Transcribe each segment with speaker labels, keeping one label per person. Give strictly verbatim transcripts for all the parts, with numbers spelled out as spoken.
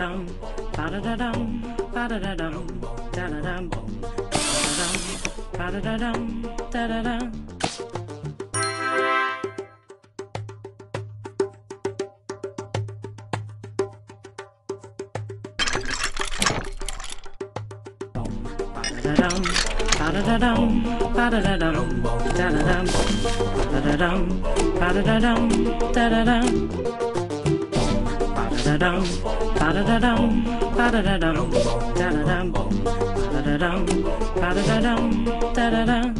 Speaker 1: dum, ba da da dum, ba da da dum, da da dum, ba da da dum, da da dum. Da dum, ba da da dum, ba da da dum, da da dum, ba da dum, ba da da dum, da da dum. Da dum, ba da da dum, ba da da dum, da da dum, ba da dum, ba da da dum, da da dum.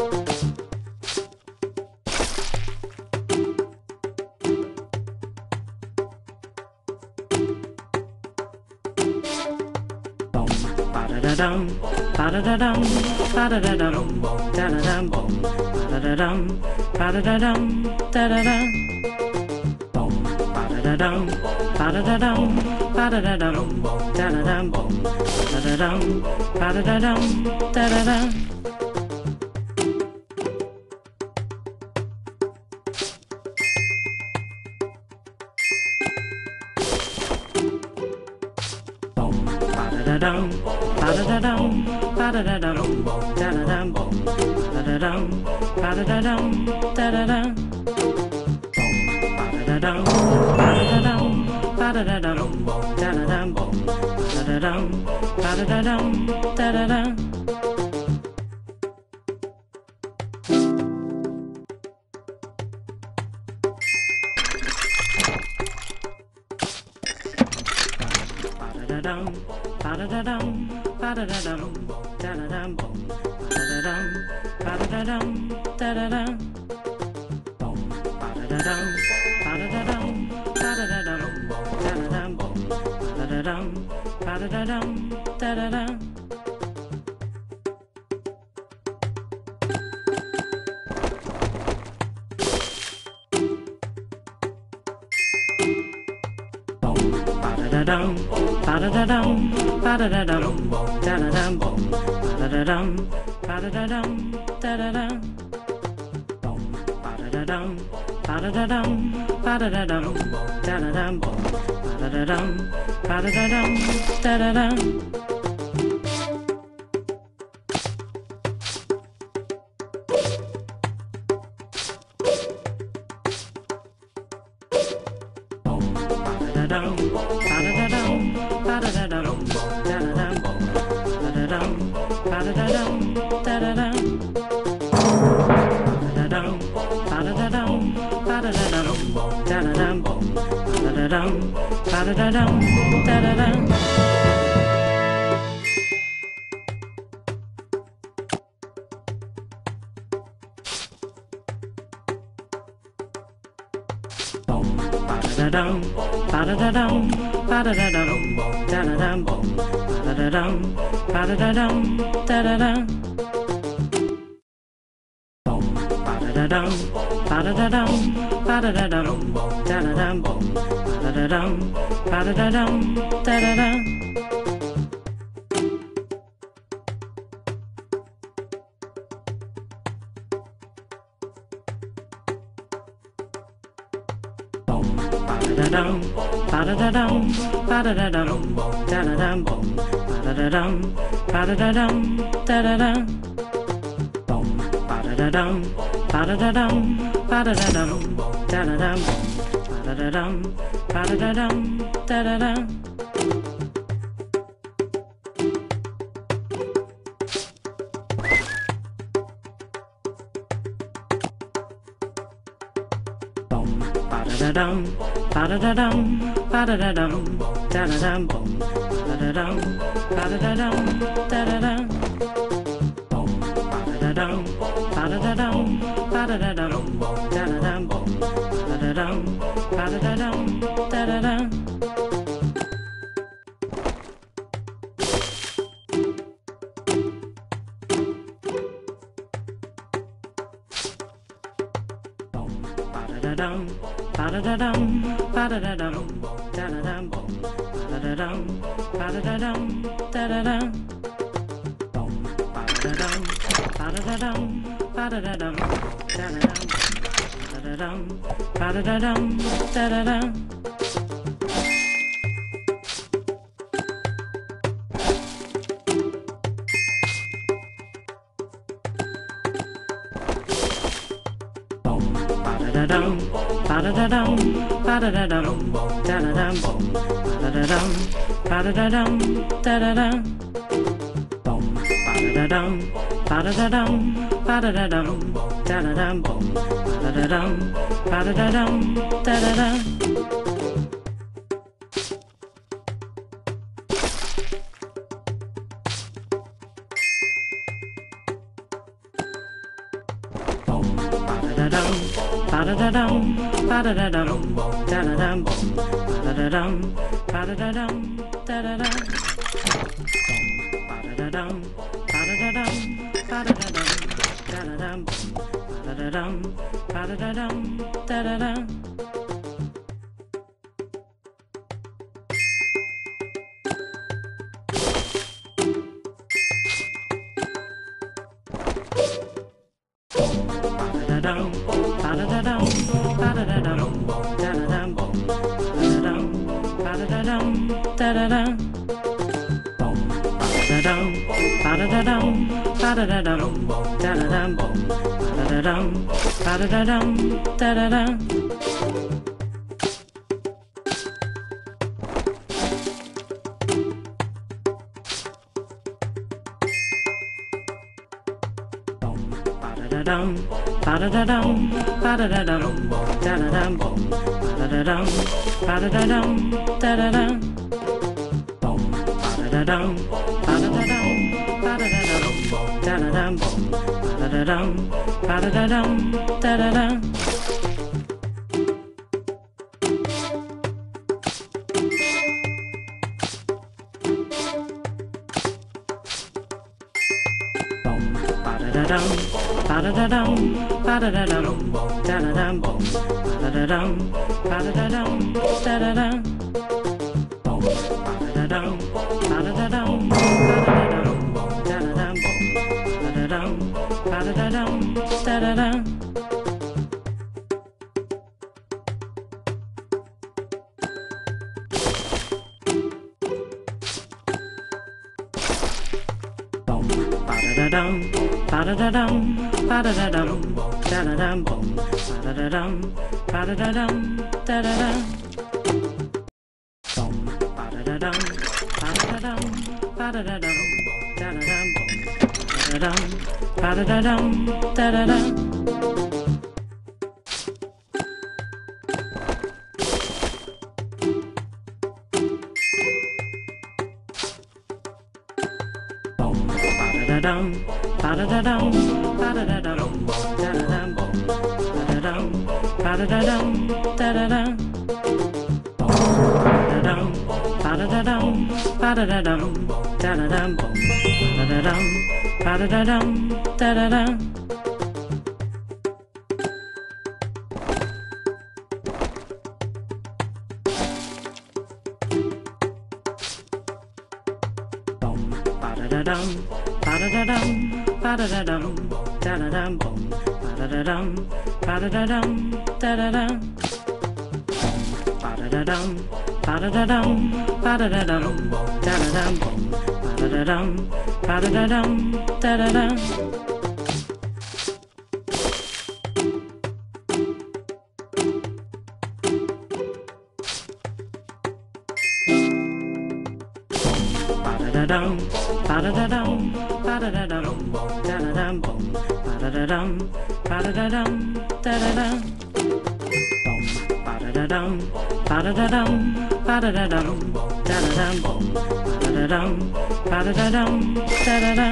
Speaker 1: Ba da da dum, ba da da dum, ba da da dum, da da dum, ba da dum, ba da da dum, da da dum. Ba da dum, ba da da dum, ba da da dum, da da dum, ba da dum, ba da da dum, da da dum. Ba da dum, ba da da dum, ba da da dum, da da dum, ba da dum, ba da da dum, da da dum. Ba da dum, ba da da dum, ba da da dum, da da dum, ba da dum, ba da da dum, da da dum. Ba da dum, ba da da dum, ba da da dum, da da dum, ba da dum, ba da da dum, da da dum. Ba da dum, ba da da dum, ba da da dum, da da dum, ba da dum, ba da da dum, da da dum. Ba da dum, ba da da dum, ba da da dum, da da dum, ba da dum, ba da da dum, da da dum. Ba da dum, ba da da dum, ba da da dum, da da dum, ba da dum, ba da da dum, da da dum. Da dum, ba da da dum, ba da da dum, da da dum, ba da dum, ba da da dum, da da dum. Da dum, ba da da dum, ba da da dum, da da dum, ba da dum, ba da da dum, da da dum. Da dum, ba da da dum, ba da da dum, da da dum, ba da dum, ba da da dum, da da dum. Ba da dum, ba da da dum, ba da da dum, da da dum, ba da dum, ba da da dum, da da dum. Da dum, ba da da dum, ba da da dum, da da dum, ba da dum, ba da da dum, da da dum. Ba da dum, ba da da dum, ba da da dum, da da dum, ba da dum, ba da da dum, da da dum. Ba da dum, ba da da dum, ba da da dum, da da dum, ba da dum, ba da da dum, da da dum. Ba da dum, ba da da dum, ba da da dum, da da dum, ba da dum, ba da da dum, da da dum. Da dum, ba da da dum, ba da da dum, da da dum, ba da dum, ba da da dum, da da dum. Ba da dum, ba da da dum, ba da da dum, da da dum, ba da dum, ba da da dum, da da dum. Ba-da-da-dum, ba-da-da-dum, ba-da-da-dum, da-da-dum, ba-da-da-dum, ba-da-da-dum, da-da-da. Ba-da-da-dum, ba-da-da-dum, ba-da-da-dum, da-da-dum, ba-da-da-dum, ba-da-da-dum, da-da-da. Ba-da-da-dum, ba-da-da-dum, ba-da-da-dum, da-da-dum, ba-da-da-dum, ba-da-da-dum, da-da-da. Ba-da-da-dum, ba-da-da-dum, ba-da-da-dum, da-da-dum, ba-da-da-dum, ba-da-da-dum, da-da-da. Ba-da-da-dum, ba-da-da-dum, ba-da-da-dum, da-da-dum, ba-da-dum, ba-da-da-dum, da-da-da. Ba-da-dum, ba-da-da-dum, ba-da-da-dum, da-da-dum, ba-da-da-dum, ba-da-da-dum, da-da-da. Ba-da-da-dum, ba-da-da-dum, ba-da-da-dum, da-da-dum, ba-da-da-dum, ba-da-da-dum, da-da-da. Ba-da-da-dum, ba-da-da-dum, ba-da-da-dum, da-da-dum, ba-da-da-dum, ba-da-da-dum, da-da-da. Ba-da-da-dum, ba-da-da-dum, ba-da-da-dum, da-da-dum, ba-da-da-dum, ba-da-da-dum, da-da-da. Ba-da-da-dum, ba-da-da-dum, ba-da-da-dum, da-da-dum, ba-da-dum, ba-da-da-dum, da-da-da. Ba-da-da-dum, ba-da-da-dum, ba-da-da-dum, da-da-dum, ba-da-da-dum, ba-da-da-dum, da-da-da. Ba-da-da-dum, ba-da-da-dum, ba-da-da-dum, da-da-dum, ba-da-dum, ba-da-da-dum, da-da-da. Ba-da-da-dum, ba-da-da-dum, ba-da-da-dum, da-da-dum, ba-da-dum, ba-da-da-dum, da-da-da. Ba-da-dum, ba-da-da-dum, ba-da-da-dum, da-da-dum, ba-da-dum, ba-da-da-dum, da-da-da. Ba-da-da-dum, ba-da-da-dum, ba-da-da-dum, da-da-dum, ba-da-da-dum, ba-da-da-dum, da-da-da. Ba-da-da-dum, ba-da-da-dum, ba-da-da-dum, da-da-dum, ba-da-da-dum, ba-da-da-dum, da-da-da. Ba-da-da-dum, ba-da-da-dum, ba-da-da-dum, da-da-dum, ba-da-da-dum, ba-da-da-dum, da-da-da. Ba-da-da-dum, ba-da-da-dum, ba-da-da-dum, da-da-dum, ba-da-da-dum, ba-da-da-dum, da-da-da.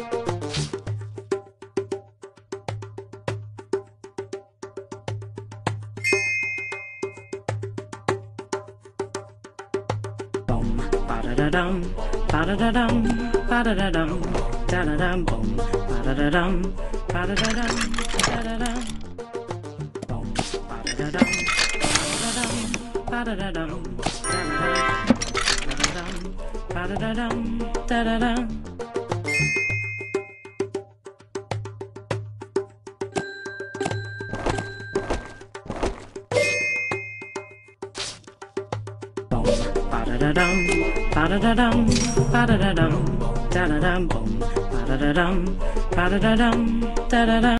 Speaker 1: Ba-da-da-dum, ba-da-da-dum, ba-da-da-dum, da-da-dum, ba-da-da-dum, ba-da-da-dum, da-da-da. Ba-da-da-dum, ba-da-da-dum, da-da-dum, ba-da-da-dum, da-da-da. Ba-da-da-dum, ba-da-da-dum, ba-da-da-dum, da-da-dum, ba-da-da-dum, ba-da-da-dum, da-da-da.